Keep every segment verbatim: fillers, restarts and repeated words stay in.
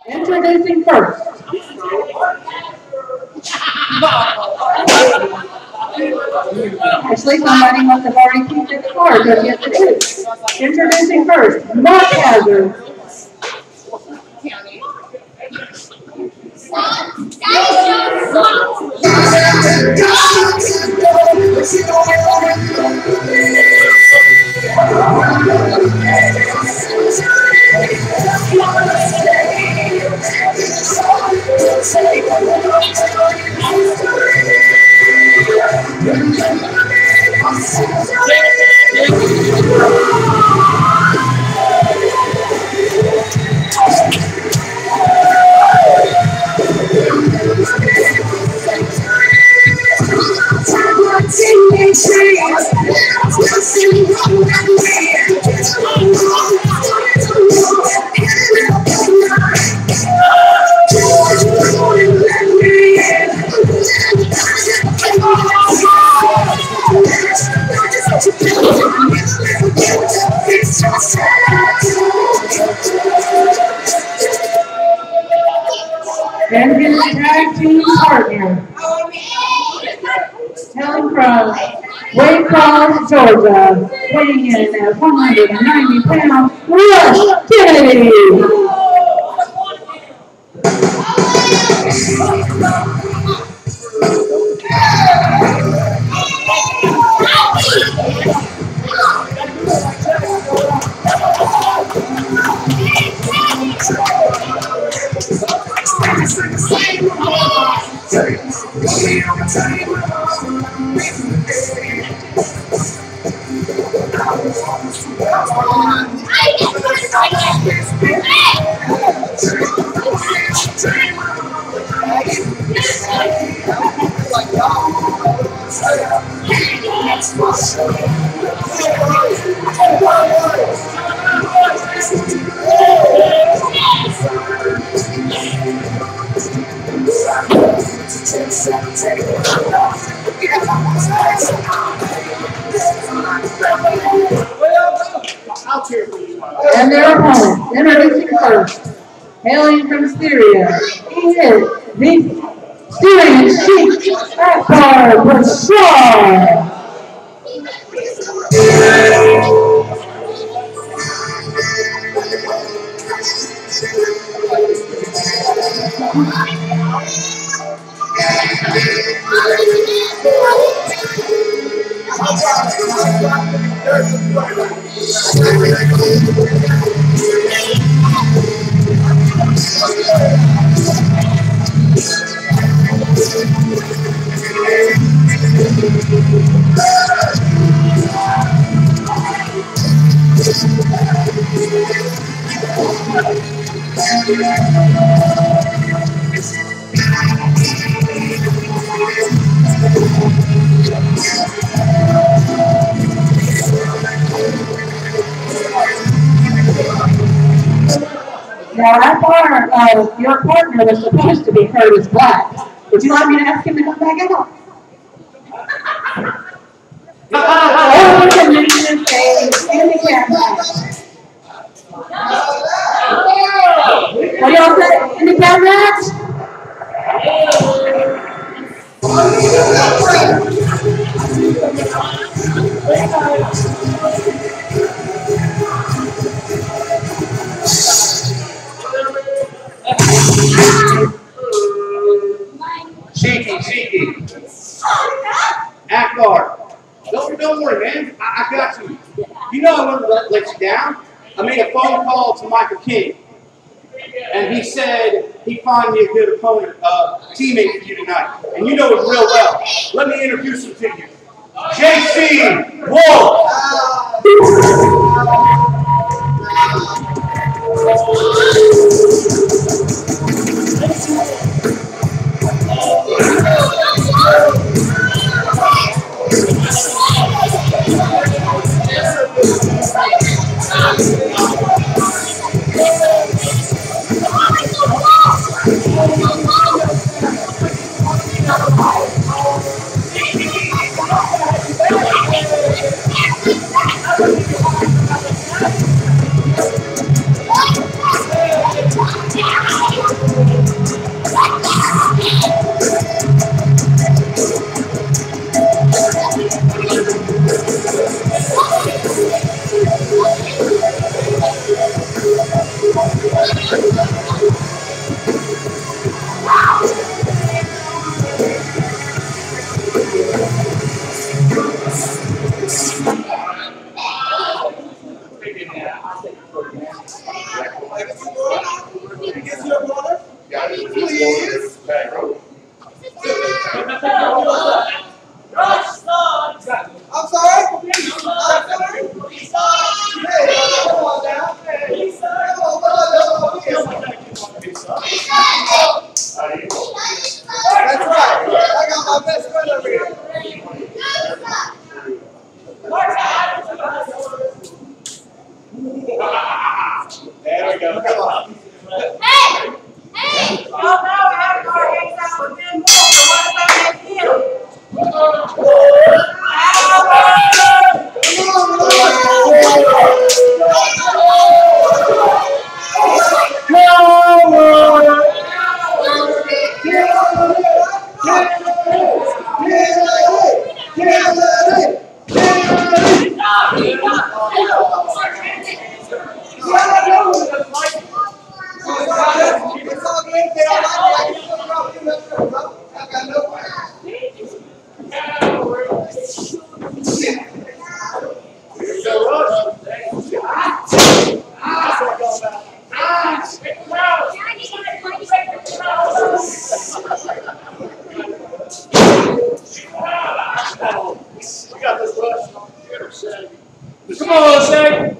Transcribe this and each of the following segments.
Introducing first. Actually, somebody must have already kicked at the car, because yes it is. Introducing first, Mark Hazard. And his tag team partner, hailing from Waycross, Georgia, weighing in at one hundred ninety pounds, Rush Kennedy. And their opponent, introducing first, hailing from Syria, he is the Syrian Sheikh Akbar Bashar. Now, I thought uh, your partner was supposed to be Curtis Black. Would you like me to ask him to come back out? Oh, we can mention his face in the camera. What do y'all say? In the camera? Cheeky, cheeky. Akbar. Don't, don't worry, man. I, I got you. You know I wouldn't let, let you down. I made a phone call to Michael King, and he said he'd find me a good opponent, uh, teammate for you tonight. And you know him real well. Let me introduce him to you. J C Wolf. Come on, Shane.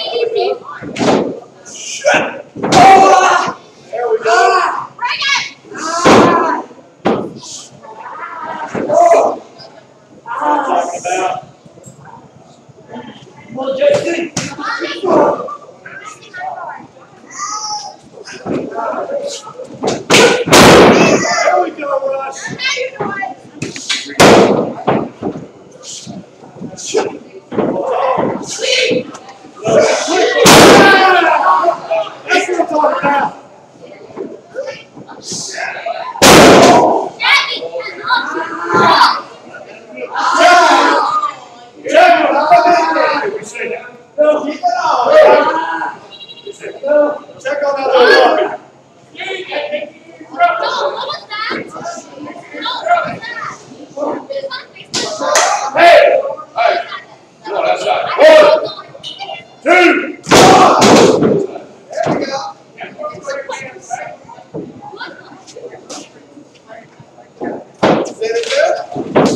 There we go. Talking about. Come on, J C. There we go, Rush. That's what I'm talking about. Check on that other one. Hey! Hey! Come on, that's right. One, two, one. There we go. Is it good?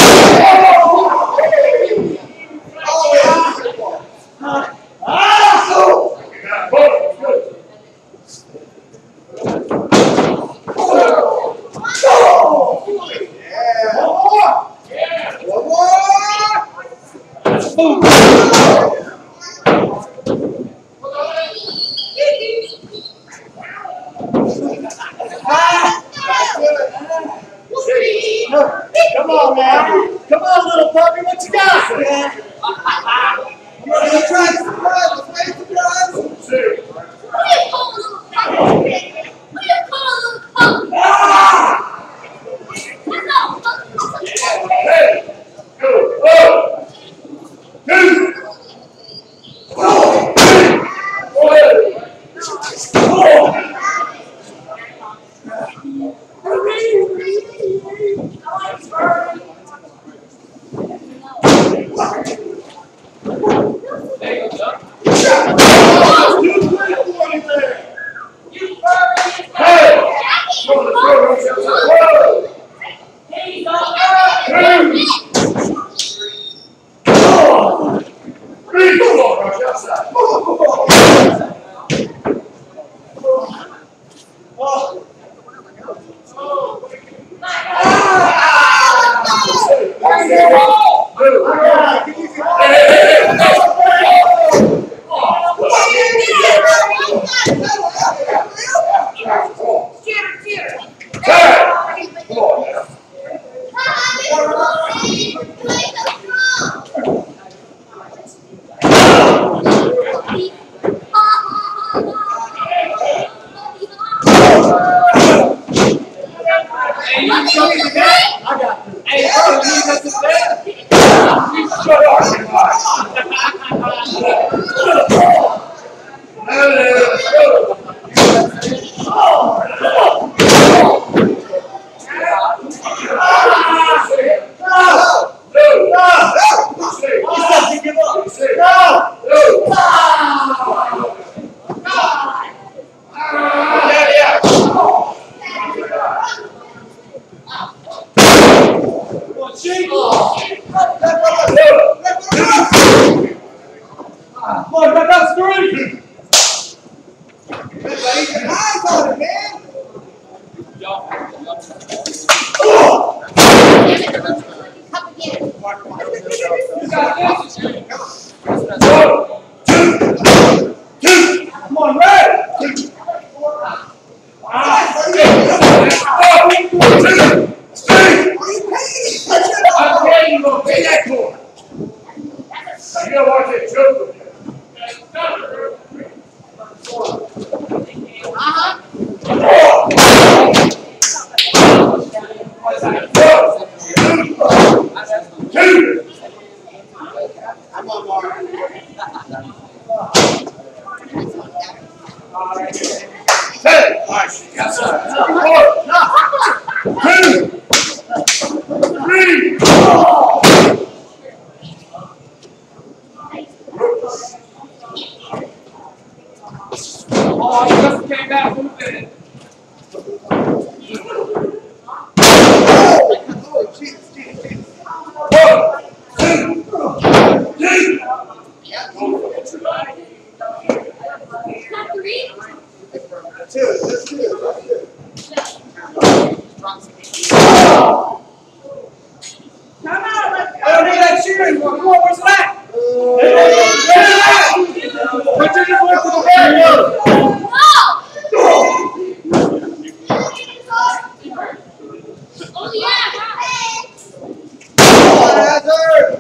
Come on, man. Come on, little puppy. What you got? You want to try to surprise? Let's make surprise. Two. What do you call a little puppy? What do you call a little puppy? That's all. Hey. Go. One. Two. Four. Four. Shut up. Come on, back up, three. Everybody, get eyes on it, man. You got this. One, two, two. Come on, red. Are you I'm paying you to pay that for. You gotta watch that joke. Two. Come on, Mark. Ten. Nice. Outside. Four. Two. Three. Oh, he just came back from the bed. Oh, jeez, jeez, jeez. One, two, three. Two, that's two, that's two. I don't need that cheer anymore. Come on, where's that? Continue to work for the bad. Oh, yeah. Come on, Hazard.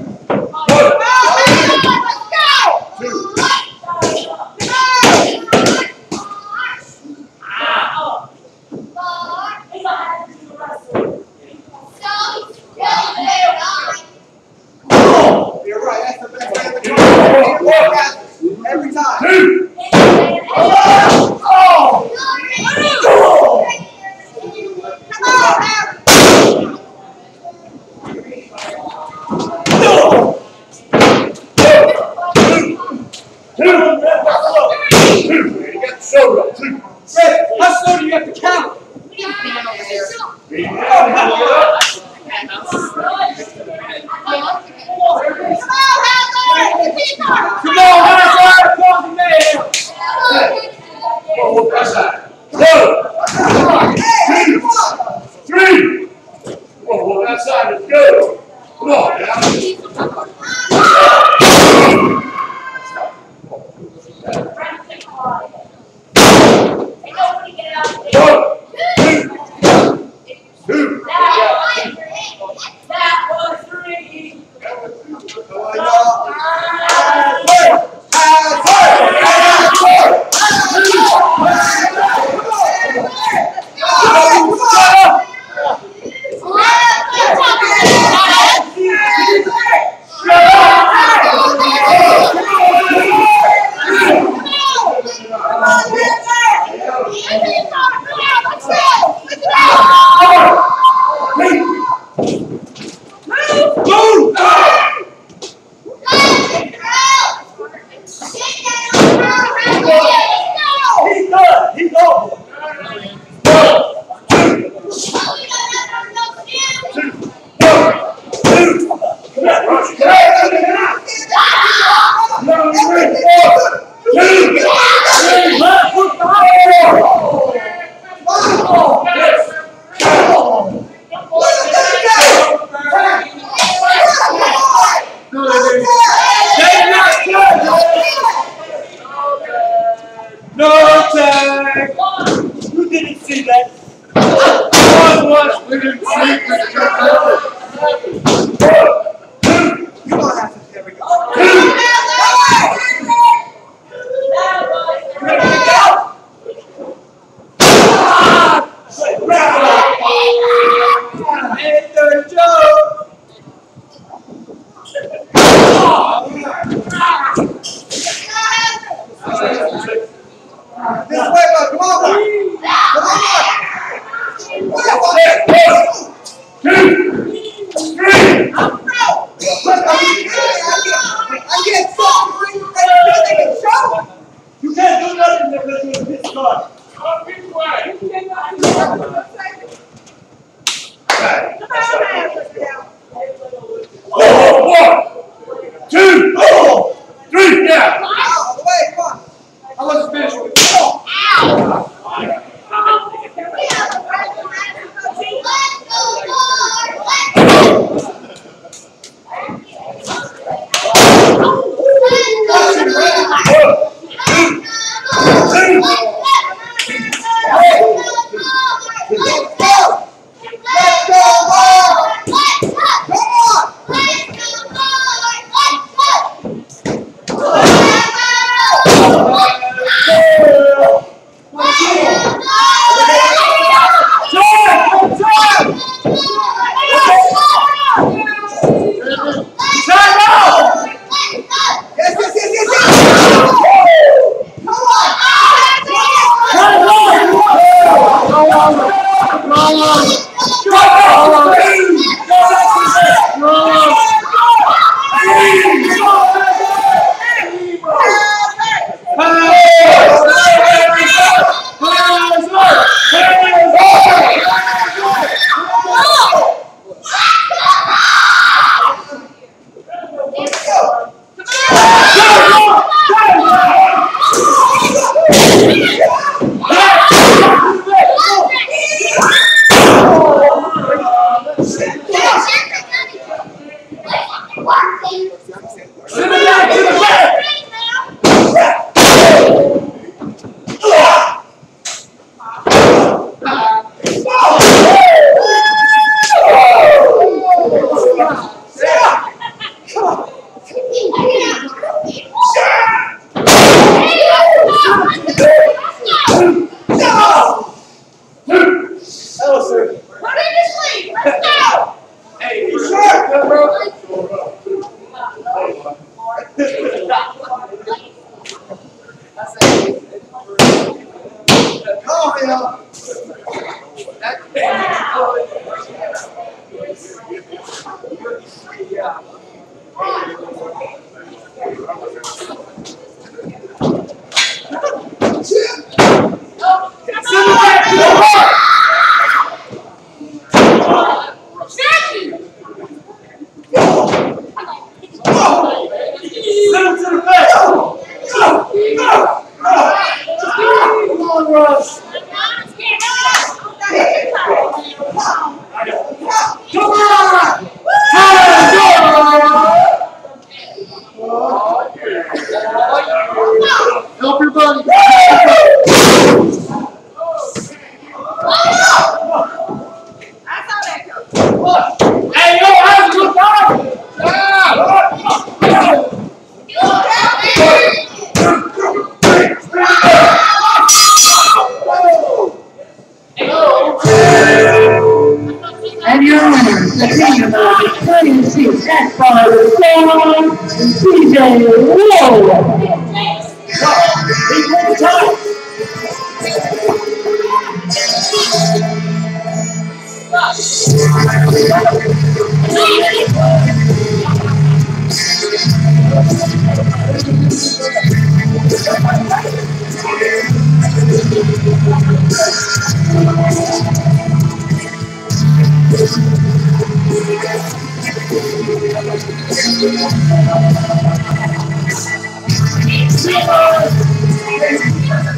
You're right, that's the best way to go. Every time. Two. How slow do you have to count? Come on, Hazard! Come on, man! Oh, that's that. One, two, three. Oh, that's that. Let's go. Come on, now. Two. That was three. Come on, y'all. No tag! Who didn't see that? One was we didn't see it. Come on, Hazard. There we go. And the joke! This way, bud. Come on, bud. Come on, bud. Two, three. I get something. Nothing can show. You can't do nothing because you're this card. Right. one, two, three, yeah. I wasn't finished with it. Help your buddy. Hey, yo, how's your dog? And your winner, the team number twenty-six, X by Sam and C J Whoa. He went time. Thank you.